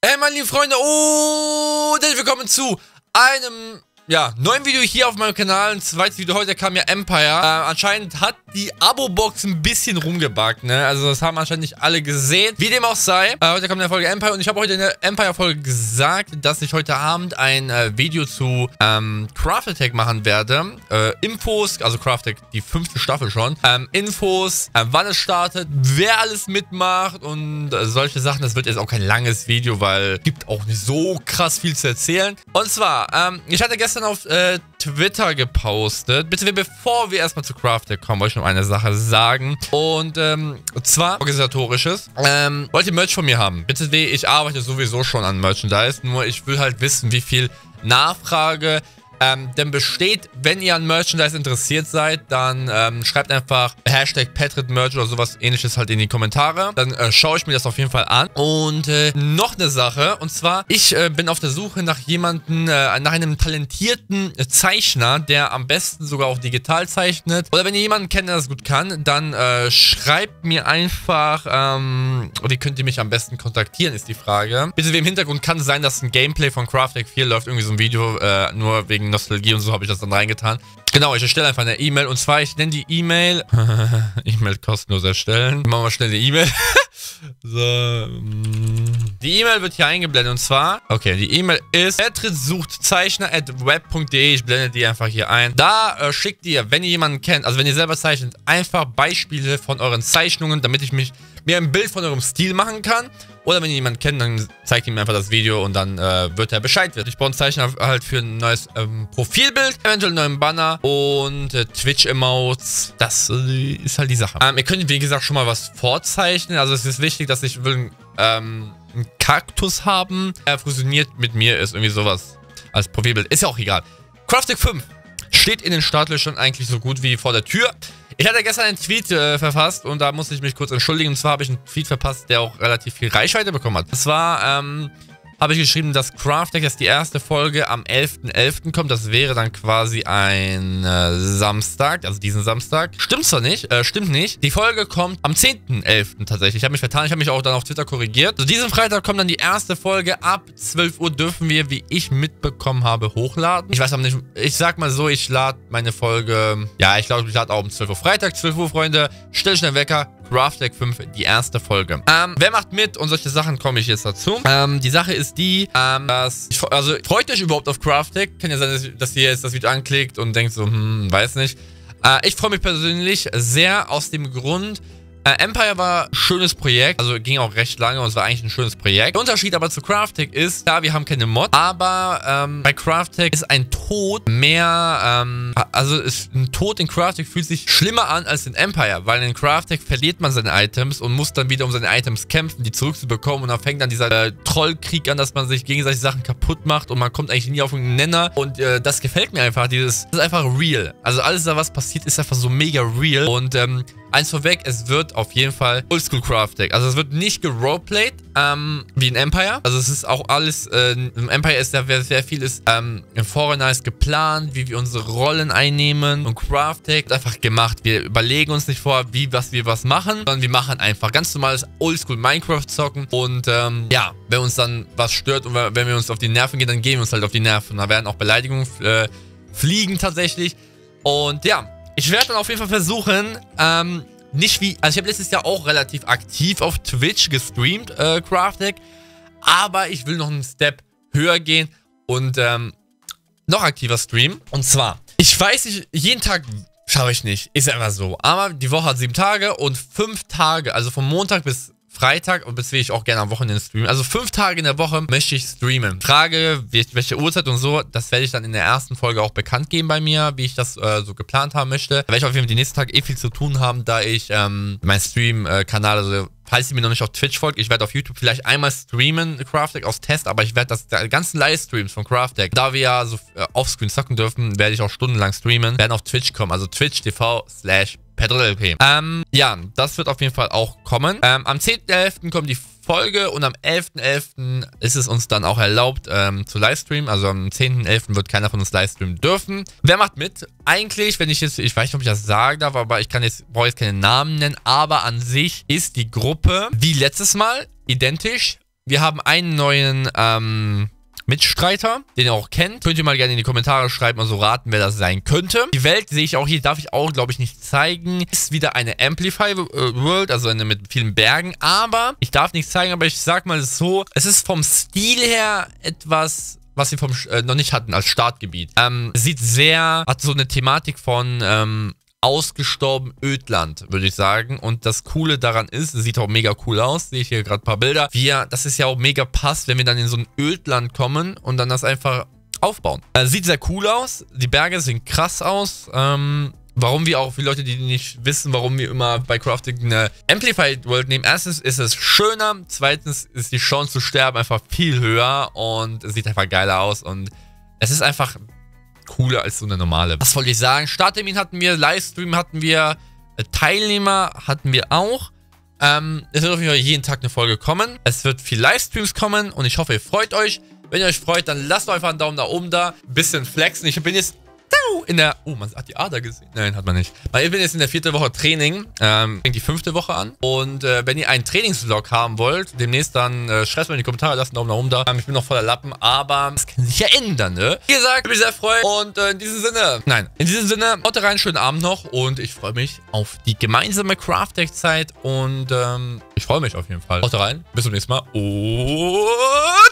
Hey meine lieben Freunde und herzlich willkommen zu einem neuen Video hier auf meinem Kanal. Ein zweites Video, heute kam ja Empire. Anscheinend hat die Abo-Box ein bisschen rumgebackt, ne? Also das haben anscheinend nicht alle gesehen. Wie dem auch sei, heute kommt eine Folge Empire und ich habe heute in der Empire-Folge gesagt, dass ich heute Abend ein Video zu Craft Attack machen werde. Infos, also Craft Attack, die 5. Staffel schon. Infos, wann es startet, wer alles mitmacht und solche Sachen. Das wird jetzt auch kein langes Video, weil es gibt auch nicht so krass viel zu erzählen. Und zwar, ich hatte gestern auf Twitter gepostet. Bitte, bevor wir erstmal zu Craft Attack kommen, wollte ich noch eine Sache sagen. Und zwar organisatorisches. Wollt ihr Merch von mir haben? Bitte, ich arbeite sowieso schon an Merchandise. Nur ich will halt wissen, wie viel Nachfrage denn besteht. Wenn ihr an Merchandise interessiert seid, dann schreibt einfach Hashtag #PatritMerch oder sowas ähnliches halt in die Kommentare. Dann schaue ich mir das auf jeden Fall an. Und noch eine Sache, und zwar, ich bin auf der Suche nach jemandem, nach einem talentierten Zeichner, der am besten sogar auch digital zeichnet. Oder wenn ihr jemanden kennt, der das gut kann, dann schreibt mir einfach, wie könnt ihr mich am besten kontaktieren, ist die Frage. Bitte, im Hintergrund kann es sein, dass ein Gameplay von Craft Attack 4 läuft, irgendwie so ein Video, nur wegen Nostalgie und so habe ich das dann reingetan. Genau, ich erstelle einfach eine E-Mail und zwar, ich nenne die E-Mail E-Mail kostenlos erstellen. Machen wir schnell eine E-Mail. So, die E-Mail wird hier eingeblendet und zwar, okay, die E-Mail ist patritsuchtzeichner@web.de. Ich blende die einfach hier ein. Da schickt ihr, wenn ihr jemanden kennt, also wenn ihr selber zeichnet, einfach Beispiele von euren Zeichnungen, damit ich mir ein Bild von eurem Stil machen kann. Oder wenn ihr jemanden kennt, dann zeigt ihm einfach das Video und dann wird er Bescheid wissen. Ich brauche einen Zeichner halt für ein neues Profilbild, eventuell einen neuen Banner und Twitch-Emotes. Das ist halt die Sache. Ihr könnt, wie gesagt, schon mal was vorzeichnen. Also es ist wichtig, dass ich einen Kaktus haben. Er fusioniert mit mir, ist irgendwie sowas als Profilbild. Ist ja auch egal. Craft Attack 5 steht in den Startlöchern eigentlich so gut wie vor der Tür. Ich hatte gestern einen Tweet verfasst und da musste ich mich kurz entschuldigen. Und zwar habe ich einen Tweet verpasst, der auch relativ viel Reichweite bekommen hat. Und zwar habe ich geschrieben, dass Craft Attack, dass die erste Folge am 11.11. kommt. Das wäre dann quasi ein Samstag, also diesen Samstag. Stimmt zwar nicht, stimmt nicht. Die Folge kommt am 10.11. tatsächlich. Ich habe mich vertan, ich habe mich auch dann auf Twitter korrigiert. Also diesen Freitag kommt dann die erste Folge. Ab 12 Uhr dürfen wir, wie ich mitbekommen habe, hochladen. Ich weiß aber nicht, ich sag mal so, ich lade meine Folge, ja, ich glaube, ich lade auch um 12 Uhr Freitag. 12 Uhr, Freunde, stell schnell Wecker. Craft Attack 5, die erste Folge. Wer macht mit und solche Sachen komme ich jetzt dazu. Die Sache ist die, also freut euch überhaupt auf Craft Attack. Kann ja sein, dass ihr jetzt das Video anklickt und denkt so, weiß nicht. Ich freue mich persönlich sehr aus dem Grund, Empire war ein schönes Projekt, also ging auch recht lange und es war eigentlich ein schönes Projekt. Der Unterschied aber zu Craft Attack ist, klar, wir haben keine Mod, aber bei Craft Attack ist ein Tod mehr, ein Tod in Craft Attack fühlt sich schlimmer an als in Empire, weil in Craft Attack verliert man seine Items und muss dann wieder um seine Items kämpfen, die zurückzubekommen und dann fängt dann dieser Trollkrieg an, dass man sich gegenseitig Sachen kaputt macht und man kommt eigentlich nie auf einen Nenner und das gefällt mir einfach, das ist einfach real. Also alles da, was passiert, ist einfach so mega real und eins vorweg, es wird auf jeden Fall Oldschool Craft Attack. Also es wird nicht geroleplayed, wie in Empire. Also es ist auch alles, im Empire ist ja sehr viel im Vorhinein geplant, wie wir unsere Rollen einnehmen. Und Craft Attack wird einfach gemacht. Wir überlegen uns nicht vor, was wir machen, sondern wir machen einfach ganz normales Oldschool Minecraft zocken. Und ja, wenn uns dann was stört und wenn wir uns auf die Nerven gehen, dann gehen wir uns halt auf die Nerven. Da werden auch Beleidigungen fliegen tatsächlich. Und ja, ich werde dann auf jeden Fall versuchen, nicht wie, also ich habe letztes Jahr auch relativ aktiv auf Twitch gestreamt, Craft Attack, aber ich will noch einen Step höher gehen und noch aktiver streamen. Und zwar, ich weiß nicht, jeden Tag schaue ich nicht, ist einfach so, aber die Woche hat 7 Tage und 5 Tage, also von Montag bis Freitag und bis will ich auch gerne am Wochenende streamen. Also 5 Tage in der Woche möchte ich streamen. Frage, welche Uhrzeit und so, das werde ich dann in der ersten Folge auch bekannt geben bei mir, wie ich das so geplant haben möchte. Da werde ich auf jeden Fall die nächsten Tage viel zu tun haben, da ich mein Stream-Kanal, also falls ihr mir noch nicht auf Twitch folgt, ich werde auf YouTube vielleicht einmal streamen, Craft Attack aus Test, aber ich werde die ganzen Livestreams von Craft Attack, da wir ja so offscreen zocken dürfen, werde ich auch stundenlang streamen, werden auf Twitch kommen, also twitch.tv/PatritLP. Ja, das wird auf jeden Fall auch kommen. Am 10.11. kommt die Folge und am 11.11. ist es uns dann auch erlaubt zu livestreamen. Also am 10.11. wird keiner von uns livestreamen dürfen. Wer macht mit? Eigentlich, wenn ich jetzt, ich weiß nicht, ob ich das sagen darf, aber brauche jetzt keine Namen nennen, aber an sich ist die Gruppe wie letztes Mal identisch. wir haben einen neuen Mitstreiter, den ihr auch kennt. Könnt ihr mal gerne in die Kommentare schreiben und so raten, wer das sein könnte. Die Welt sehe ich auch hier, darf ich auch, glaube ich, nicht zeigen. Ist wieder eine Amplify World, also eine mit vielen Bergen. Aber, ich darf nichts zeigen, aber ich sag mal so, es ist vom Stil her etwas, was wir noch nicht hatten als Startgebiet. Sieht sehr, hat so eine Thematik von ausgestorben Ödland, würde ich sagen. Und das Coole daran ist, sieht auch mega cool aus. Sehe ich hier gerade ein paar Bilder. Das ist ja auch mega passt, wenn wir dann in so ein Ödland kommen und dann das einfach aufbauen. Sieht sehr cool aus. Die Berge sehen krass aus. Warum wir auch, für Leute, die nicht wissen, warum wir immer bei Crafting eine Amplified World nehmen. Erstens ist es schöner. Zweitens ist die Chance zu sterben einfach viel höher. Und es sieht einfach geiler aus. Und es ist einfach cooler als so eine normale. Was wollte ich sagen? Starttermin hatten wir, Livestream hatten wir, Teilnehmer hatten wir auch. Es wird auf jeden Fall jeden Tag eine Folge kommen. Es wird viel Livestreams kommen und ich hoffe, ihr freut euch. Wenn ihr euch freut, dann lasst doch einfach einen Daumen nach oben da. Ein bisschen flexen. Ich bin jetzt in der... Oh, man hat die Ader gesehen. Nein, hat man nicht. Ich bin jetzt in der 4. Woche Training. Fängt die 5. Woche an. Und wenn ihr einen Trainingsvlog haben wollt, demnächst dann schreibt mal in die Kommentare, lasst einen Daumen nach oben da. Ich bin noch voller Lappen, aber das kann sich ja ändern, ne? Wie gesagt, ich bin sehr freuen. Und in diesem Sinne, haut rein, schönen Abend noch. Und ich freue mich auf die gemeinsame Craft-Deck-Zeit. Und ich freue mich auf jeden Fall. Haut rein, bis zum nächsten Mal. Und...